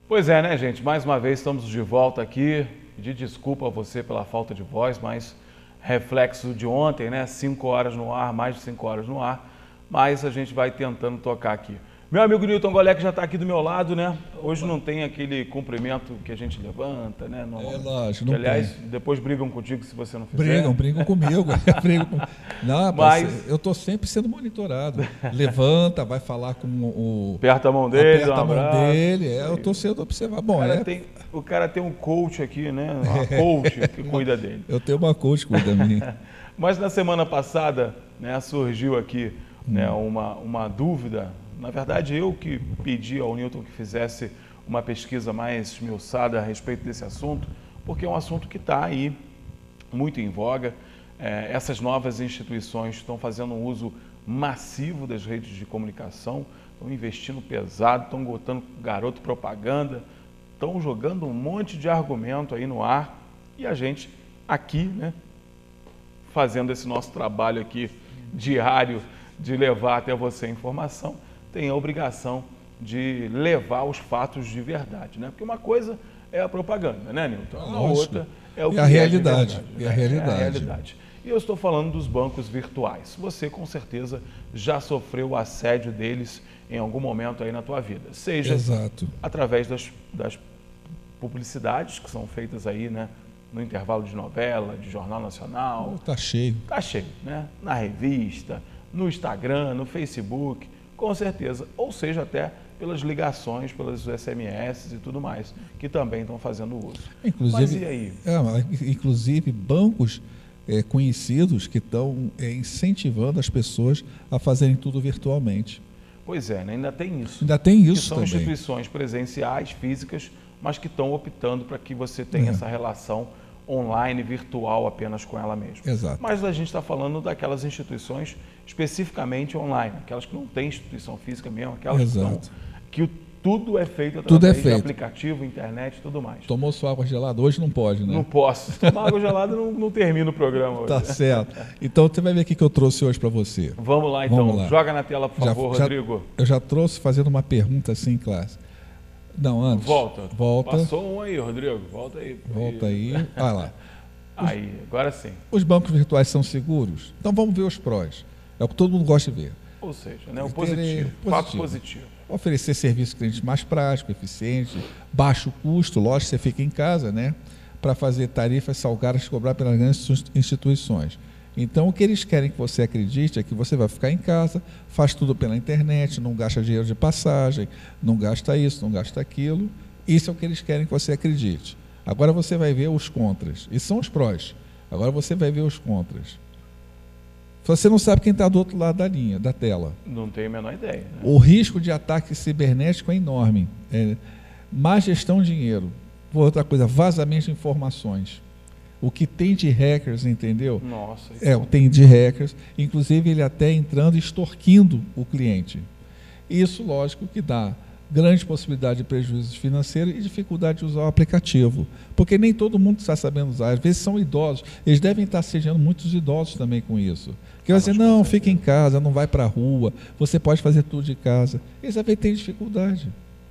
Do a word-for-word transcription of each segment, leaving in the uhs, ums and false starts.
Pois é, né, gente? Mais uma vez estamos de volta aqui. Pedir desculpa a você pela falta de voz, mas reflexo de ontem, né? Cinco horas no ar, mais de cinco horas no ar. Mas a gente vai tentando tocar aqui. Meu amigo Newton Golec já está aqui do meu lado, né? Hoje não tem aquele cumprimento que a gente levanta, né? No... É lógico, não que, aliás, tem. Depois brigam contigo se você não fizer. Brigam, brigam comigo. brigam com... Não, rapaz, Mas... eu estou sempre sendo monitorado. Levanta, vai falar com o... Aperta a mão dele, Aperta um a mão dele. É, eu estou sendo observado. Bom, o, cara é... tem, o cara tem um coach aqui, né? Uma coach que cuida dele. Eu tenho uma coach que cuida de mim. Mas na semana passada, né, surgiu aqui hum. né, uma, uma dúvida. Na verdade, eu que pedi ao Newton que fizesse uma pesquisa mais esmiuçada a respeito desse assunto, porque é um assunto que está aí muito em voga. É, essas novas instituições estão fazendo um uso massivo das redes de comunicação, estão investindo pesado, estão botando garoto propaganda, estão jogando um monte de argumento aí no ar e a gente aqui, né, fazendo esse nosso trabalho aqui diário de levar até você a informação, tem a obrigação de levar os fatos de verdade, né? Porque uma coisa é a propaganda, né, Newton? A outra é o que é a realidade. É, é a realidade. É a realidade. E eu estou falando dos bancos virtuais. Você, com certeza, já sofreu o assédio deles em algum momento aí na tua vida. Seja Exato. através das, das publicidades que são feitas aí, né? No intervalo de novela, de Jornal Nacional. Está cheio. Está cheio, né? Na revista, no Instagram, no Facebook, com certeza. Ou seja, até pelas ligações, pelas S M S e tudo mais, que também estão fazendo uso. Inclusive, Mas e aí? É, inclusive, bancos é, conhecidos que estão é, incentivando as pessoas a fazerem tudo virtualmente. Pois é, né? Ainda tem isso. Ainda tem isso que são também. Instituições presenciais, físicas, mas que estão optando para que você tenha é. essa relação online, virtual, apenas com ela mesma. Exato. Mas a gente está falando daquelas instituições especificamente online, aquelas que não têm instituição física mesmo, aquelas Exato. que, estão, que tudo é feito através tudo é feito. de aplicativo, internet e tudo mais. Tomou sua água gelada? Hoje não pode, né? Não posso. Tomar água gelada não, não termina o programa hoje. Tá certo. Então você vai ver o que eu trouxe hoje para você. Vamos lá então. Vamos lá. Joga na tela, por favor, já, Rodrigo. Já, eu já trouxe fazendo uma pergunta assim em classe. Não, antes. Volta. Volta. Passou um aí, Rodrigo. Volta aí. Volta aí. Olha lá. Os, aí, agora sim. Os bancos virtuais são seguros? Então vamos ver os prós. É o que todo mundo gosta de ver. Ou seja, né, o positivo, positivo. Fato positivo. Oferecer serviço ao cliente mais prático, eficiente, baixo custo, lógico, você fica em casa, né? Para fazer tarifas salgadas cobrar pelas grandes instituições. Então, o que eles querem que você acredite é que você vai ficar em casa, faz tudo pela internet, não gasta dinheiro de passagem, não gasta isso, não gasta aquilo. Isso é o que eles querem que você acredite. Agora você vai ver os contras. E são os prós. Agora você vai ver os contras. Você não sabe quem está do outro lado da linha, da tela. Não tenho a menor ideia. Né? O risco de ataque cibernético é enorme. É, má gestão de dinheiro. Outra coisa, vazamento de informações. O que tem de hackers, entendeu? Nossa. É, tem de hackers. Inclusive, ele até entrando e extorquindo o cliente. Isso, lógico, que dá grande possibilidade de prejuízos financeiros e dificuldade de usar o aplicativo. Porque nem todo mundo está sabendo usar. Às vezes são idosos. Eles devem estar assediando muitos idosos também com isso. Que vai dizer, não, fica em casa, não vai para a rua, você pode fazer tudo de casa. Eles devem ter dificuldade.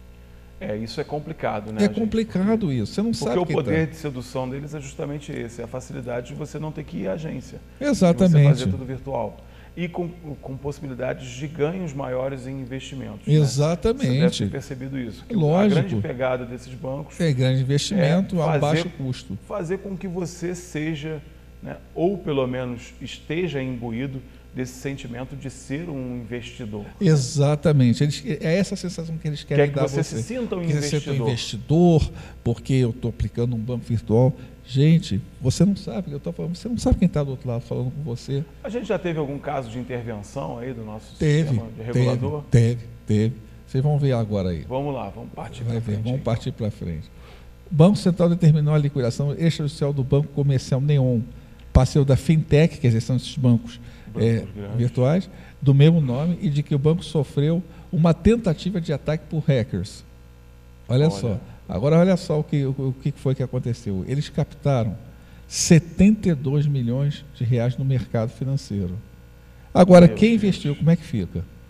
É, isso é complicado, né? É gente? complicado porque, isso, você não porque sabe Porque o poder tá. de sedução deles é justamente esse, é a facilidade de você não ter que ir à agência. Exatamente. De você fazer tudo virtual. E com, com possibilidades de ganhos maiores em investimentos. Exatamente. Né? Você deve ter percebido isso. Que Lógico. A grande pegada desses bancos é grande investimento é a baixo custo. Fazer com que você seja, né, ou pelo menos esteja imbuído desse sentimento de ser um investidor. Exatamente. Eles, é essa a sensação que eles querem Quer que dar você a você. se sinta um que investidor. Você seja um investidor, porque eu estou aplicando um banco virtual. Gente, você não sabe, eu estou falando, você não sabe quem está do outro lado falando com você. A gente já teve algum caso de intervenção aí do nosso teve, sistema de regulador? Teve, teve, teve. Vocês vão ver agora aí. Vamos lá, vamos partir para frente. Vamos aí, partir para frente. O Banco Central determinou a liquidação extrajudicial do Banco Comercial Neon, parceiro da Fintech, quer dizer, são esses bancos é, virtuais, do mesmo nome, e de que o banco sofreu uma tentativa de ataque por hackers. Olha, olha. só. Agora, olha só o que, o que foi que aconteceu. Eles captaram setenta e dois milhões de reais no mercado financeiro. Agora, Meu quem Deus. investiu, como é que fica?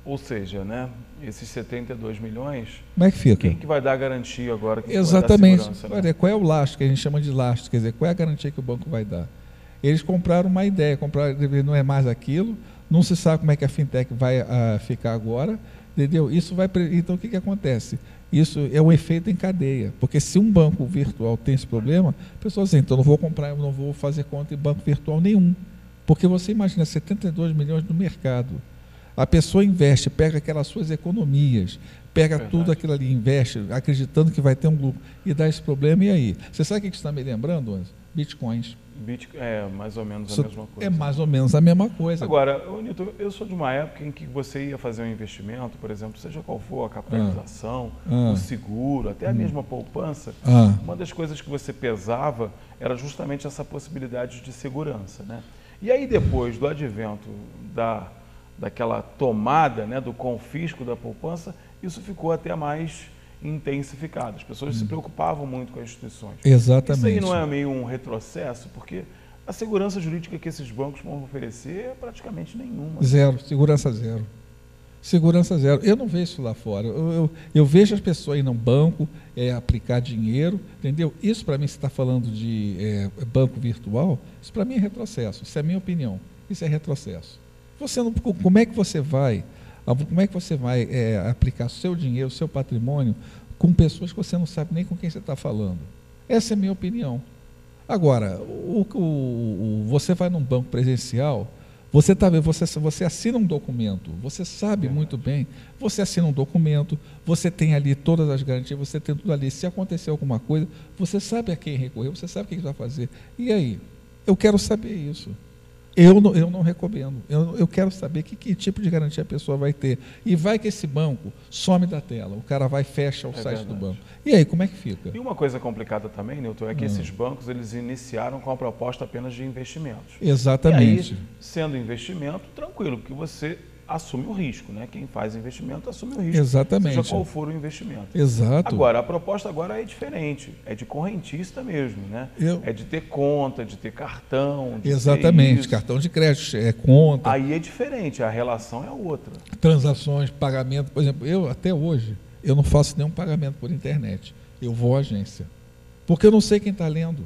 Ou seja, né, esses setenta e dois milhões, como é que fica? Quem que vai dar garantia agora? Quem Exatamente. Que vai dar segurança, né? Olha, qual é o lastro que a gente chama de lastro? Quer dizer, qual é a garantia que o banco vai dar? Eles compraram uma ideia, compraram, não é mais aquilo, não se sabe como é que a fintech vai uh, ficar agora, entendeu? Isso vai, então o que, que acontece? Isso é um efeito em cadeia, porque se um banco virtual tem esse problema, a pessoa diz, então não vou comprar, eu não vou fazer conta em banco virtual nenhum, porque você imagina setenta e dois milhões no mercado, a pessoa investe, pega aquelas suas economias, pega Verdade. tudo aquilo ali, investe, acreditando que vai ter um lucro, e dá esse problema, e aí? Você sabe o que está me lembrando, Anjo? Bitcoins. Bitcoin é mais ou menos a Isso mesma coisa. É mais ou menos a mesma coisa. Agora, Nilton, eu sou de uma época em que você ia fazer um investimento, por exemplo, seja qual for a capitalização, ah. o seguro, até a hum. mesma poupança, ah. uma das coisas que você pesava era justamente essa possibilidade de segurança, né? E aí depois do advento da, daquela tomada, né, do confisco da poupança, isso ficou até mais intensificado. As pessoas hum. se preocupavam muito com as instituições. Exatamente. Isso aí não é meio um retrocesso? Porque a segurança jurídica que esses bancos vão oferecer é praticamente nenhuma. Zero, segurança zero. Segurança zero. Eu não vejo isso lá fora. Eu, eu, eu vejo as pessoas ir no banco, é, aplicar dinheiro, entendeu? Isso para mim, você está falando de é, banco virtual, isso para mim é retrocesso. Isso é a minha opinião. Isso é retrocesso. Você não, como é que você vai... Como é que você vai é, aplicar seu dinheiro, seu patrimônio, com pessoas que você não sabe nem com quem você está falando? Essa é a minha opinião. Agora, o, o, o, você vai num banco presencial, você, tá, você, você assina um documento, você sabe muito bem, você assina um documento, você tem ali todas as garantias, você tem tudo ali. Se acontecer alguma coisa, você sabe a quem recorrer, você sabe o que vai fazer. E aí? Eu quero saber isso. Eu não, eu não recomendo. Eu, eu quero saber que, que tipo de garantia a pessoa vai ter. E vai que esse banco some da tela. O cara vai e fecha o é site verdade. do banco. E aí, como é que fica? E uma coisa complicada também, Nilton, é que hum. esses bancos eles iniciaram com a proposta apenas de investimentos. Exatamente. E aí, sendo investimento, tranquilo, porque você assume o risco, né? Quem faz investimento assume o risco. Exatamente. Seja qual for o investimento. Exato. Agora, a proposta agora é diferente. É de correntista mesmo, né? Eu... É de ter conta, de ter cartão. De Exatamente. ter cartão de crédito, é conta. Aí é diferente, a relação é outra. Transações, pagamento. Por exemplo, eu até hoje, eu não faço nenhum pagamento por internet. Eu vou à agência. Porque eu não sei quem está lendo.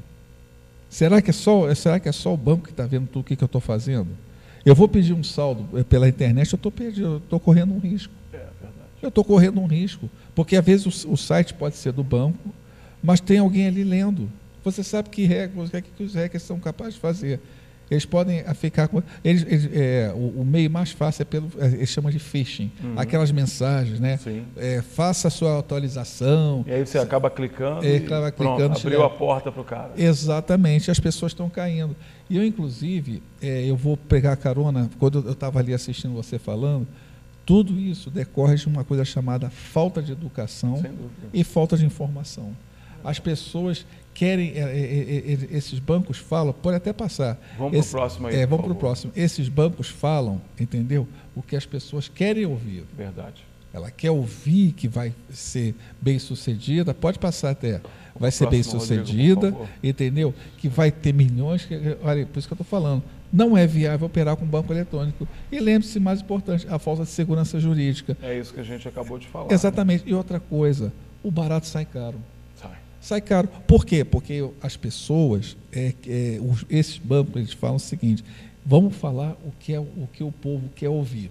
Será que é só, será que é só o banco que está vendo tudo o que, que eu estou fazendo? Eu vou pedir um saldo pela internet, eu estou correndo um risco. É verdade. Eu estou correndo um risco, porque às vezes o, o site pode ser do banco, mas tem alguém ali lendo. Você sabe que regras, o que os hackers são capazes de fazer? Eles podem ficar com... Eles, eles, é, o, o meio mais fácil é pelo... Eles chamam de phishing. Uhum. Aquelas mensagens, né? Sim. É, faça a sua atualização. E aí você acaba clicando é, e acaba pronto, clicando, abriu tira... a porta para o cara. Exatamente. As pessoas estão caindo. E eu, inclusive, é, eu vou pegar carona, quando eu estava ali assistindo você falando, tudo isso decorre de uma coisa chamada falta de educação e falta de informação. As pessoas querem, é, é, é, esses bancos falam, pode até passar. Vamos para o próximo aí, é, Vamos para o próximo. Esses bancos falam, entendeu? O que as pessoas querem ouvir. Verdade. Ela quer ouvir que vai ser bem sucedida, pode passar até, vai ser bem sucedida, Rodrigo, entendeu? Que vai ter milhões, que, olha, por isso que eu estou falando, não é viável operar com banco eletrônico. E lembre-se, mais importante, a falta de segurança jurídica. É isso que a gente acabou de falar. Exatamente. Né? E outra coisa, o barato sai caro. Sai. Sai caro. Por quê? Porque as pessoas, é, é, os, esses bancos, eles falam o seguinte, vamos falar o que, é, o que o povo quer ouvir.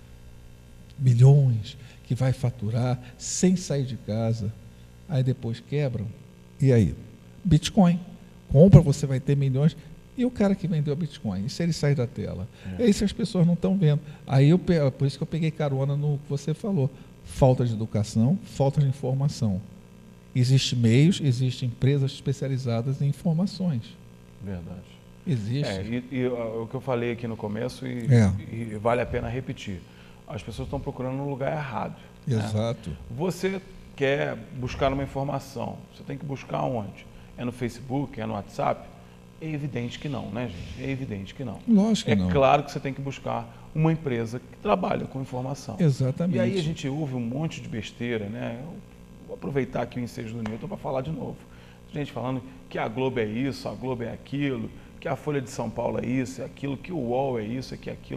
Milhões que vai faturar sem sair de casa, aí depois quebram, e aí? Bitcoin. Compra, você vai ter milhões, e o cara que vendeu Bitcoin, e se ele sair da tela? É. E isso as pessoas não estão vendo. Aí eu, por isso que eu peguei carona no que você falou, falta de educação, falta de informação. Existem meios, existem empresas especializadas em informações. Verdade. Existe. É, e, e o que eu falei aqui no começo, e, é. e vale a pena repetir, as pessoas estão procurando no lugar errado. Exato. Né? Você quer buscar uma informação, você tem que buscar onde? É no Facebook, é no WhatsApp? É evidente que não, né, gente? É evidente que não. Lógico que é não. É claro que você tem que buscar uma empresa que trabalha com informação. Exatamente. E aí a gente ouve um monte de besteira, né? Eu vou aproveitar aqui o ensejo do Nilton para falar de novo. Gente falando que a Globo é isso, a Globo é aquilo, que a Folha de São Paulo é isso, é aquilo, que o U O L é isso, é que é aquilo.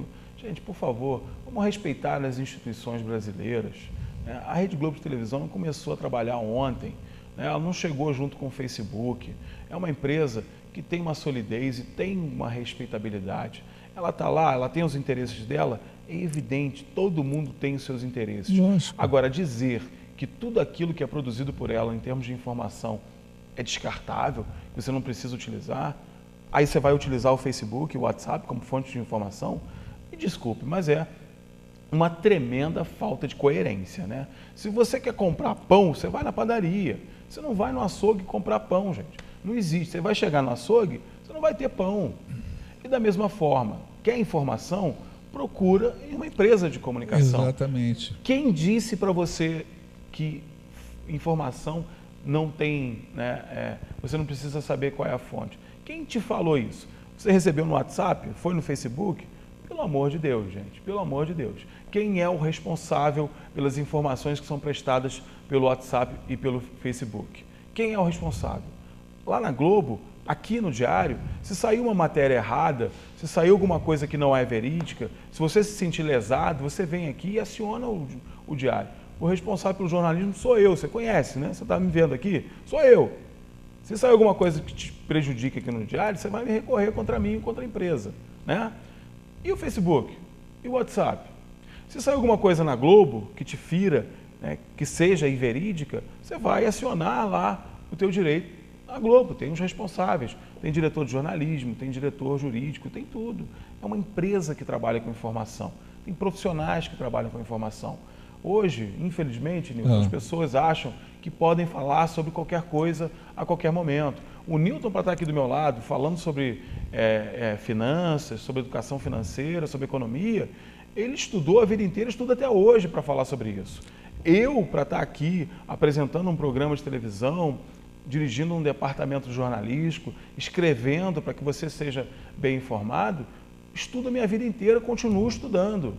Gente, por favor, vamos respeitar as instituições brasileiras. Né? A Rede Globo de televisão não começou a trabalhar ontem, né? Ela não chegou junto com o Facebook. É uma empresa que tem uma solidez e tem uma respeitabilidade. Ela está lá, ela tem os interesses dela, é evidente, todo mundo tem os seus interesses. Lógico. Agora, dizer que tudo aquilo que é produzido por ela em termos de informação é descartável, que você não precisa utilizar, aí você vai utilizar o Facebook, o WhatsApp como fonte de informação, me desculpe, mas é uma tremenda falta de coerência, né? Se você quer comprar pão, você vai na padaria, você não vai no açougue comprar pão, gente. Não existe. Você vai chegar no açougue, você não vai ter pão. E da mesma forma, quer informação, procura em uma empresa de comunicação. Exatamente. Quem disse para você que informação não tem, né, é, você não precisa saber qual é a fonte? Quem te falou isso? Você recebeu no WhatsApp? Foi no Facebook? Pelo amor de Deus, gente, pelo amor de Deus. Quem é o responsável pelas informações que são prestadas pelo WhatsApp e pelo Facebook? Quem é o responsável? Lá na Globo, aqui no Diário, se saiu uma matéria errada, se saiu alguma coisa que não é verídica, se você se sentir lesado, você vem aqui e aciona o, o Diário. O responsável pelo jornalismo sou eu, você conhece, né? Você está me vendo aqui? Sou eu. Se sair alguma coisa que te prejudica aqui no Diário, você vai me recorrer contra mim e contra a empresa, né? E o Facebook? E o WhatsApp? Se sair alguma coisa na Globo que te fira, né, que seja inverídica, você vai acionar lá o teu direito. A Globo tem os responsáveis, tem diretor de jornalismo, tem diretor jurídico, tem tudo. É uma empresa que trabalha com informação, tem profissionais que trabalham com informação. Hoje, infelizmente, Nilton, ah. as pessoas acham que podem falar sobre qualquer coisa a qualquer momento. O Nilton, para estar aqui do meu lado, falando sobre é, é, finanças, sobre educação financeira, sobre economia, ele estudou a vida inteira, estuda até hoje para falar sobre isso. Eu, para estar aqui apresentando um programa de televisão, dirigindo um departamento jornalístico, escrevendo para que você seja bem informado, estudo a minha vida inteira, continuo estudando.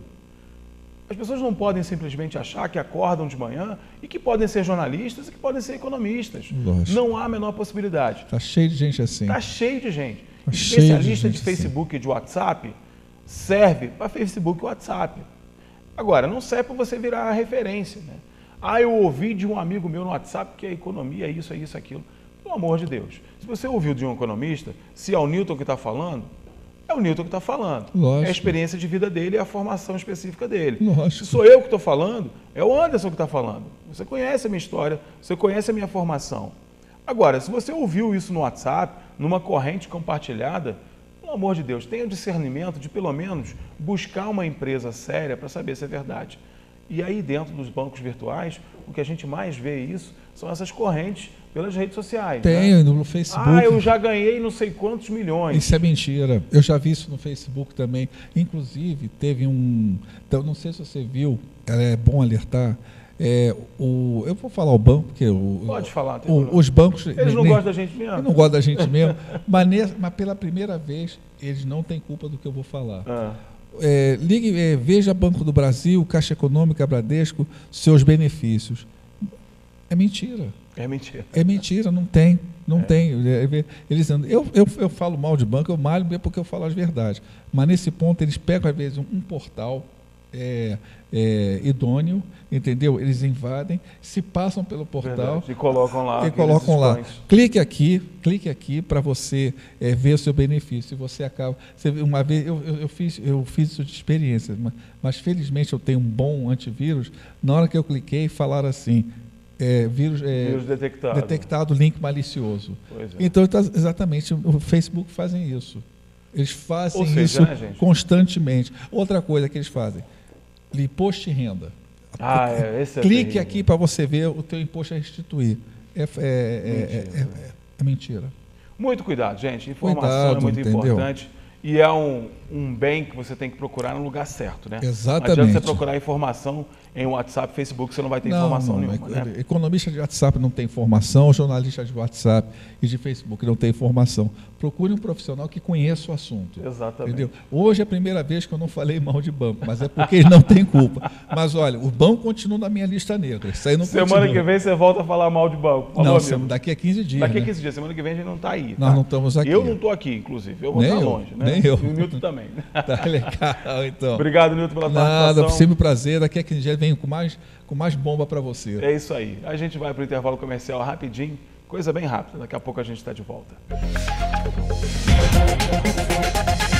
As pessoas não podem simplesmente achar que acordam de manhã e que podem ser jornalistas e que podem ser economistas. Lógico. Não há a menor possibilidade. Está cheio de gente assim. Está cheio de gente. Tá Especialista de, de Facebook assim. e de WhatsApp serve para Facebook e WhatsApp. Agora, não serve para você virar a referência, né? Ah, eu ouvi de um amigo meu no WhatsApp que a economia é isso, é isso, é aquilo. Pelo amor de Deus. Se você ouviu de um economista, se é o Nilton que está falando, é o Nilton que está falando. Lógico. É a experiência de vida dele, é a formação específica dele. Lógico. Se sou eu que estou falando, é o Anderson que está falando. Você conhece a minha história, você conhece a minha formação. Agora, se você ouviu isso no WhatsApp, numa corrente compartilhada, pelo amor de Deus, tenha o discernimento de, pelo menos, buscar uma empresa séria para saber se é verdade. E aí, dentro dos bancos virtuais, o que a gente mais vê isso são essas correntes pelas redes sociais. Tem, né? no Facebook. Ah, eu já ganhei não sei quantos milhões. Isso é mentira. Eu já vi isso no Facebook também. Inclusive, teve um... Então, não sei se você viu, é bom alertar. É, o, eu vou falar o banco, porque... O, Pode falar. O, os bancos... Eles não nem, gostam da gente mesmo. Eles não gostam da gente mesmo. mas, nesse, mas pela primeira vez, eles não têm culpa do que eu vou falar. Ah. É, ligue, é, veja Banco do Brasil, Caixa Econômica, Bradesco, seus benefícios. É mentira. É mentira. É mentira, não tem. Não é. tem. Eles, eu, eu, eu falo mal de banco, eu malho porque eu falo as verdades. Mas nesse ponto eles pegam, às vezes, um, um portal é, é, idôneo, entendeu? Eles invadem, se passam pelo portal. Verdade. E colocam lá. E colocam lá. Clique aqui, clique aqui para você é, ver o seu benefício. Você acaba. Você, uma vez eu, eu, eu, fiz, eu fiz isso de experiência, mas, mas felizmente eu tenho um bom antivírus. Na hora que eu cliquei, falaram assim. É, vírus, é, vírus detectado. detectado, link malicioso. Pois é. Então, tá, exatamente, o Facebook fazem isso. Eles fazem Ou seja, isso né, gente? constantemente. Outra coisa que eles fazem, imposto de renda. Ah, é, esse é Clique terrível. aqui para você ver o teu imposto a restituir. É, é, é, é, é, é mentira. Muito cuidado, gente. Informação Cuidado, é muito entendeu? importante. E é um, um bem que você tem que procurar no lugar certo, né? Exatamente. Não adianta você procurar informação em WhatsApp, Facebook, você não vai ter não, informação não, nenhuma, né? Economista de WhatsApp não tem informação, jornalista de WhatsApp e de Facebook não tem informação. Procure um profissional que conheça o assunto. Exatamente. Entendeu? Hoje é a primeira vez que eu não falei mal de banco, mas é porque eles não têm culpa. Mas olha, o banco continua na minha lista negra. Isso aí não Semana continua. que vem você volta a falar mal de banco. Falou, não, daqui a quinze dias. Daqui a né? quinze dias. Semana que vem a gente não está aí. Nós tá? não estamos aqui. Eu não estou aqui, inclusive. Eu vou nem estar eu, longe. Né? Nem Nem eu. E o Nilton também. Tá legal, então. Obrigado, Nilton, pela Nada, participação. sempre um prazer. Daqui a quinze dias venho com mais, com mais bomba para você. É isso aí. A gente vai para o intervalo comercial rapidinho. Coisa bem rápida. Daqui a pouco a gente está de volta.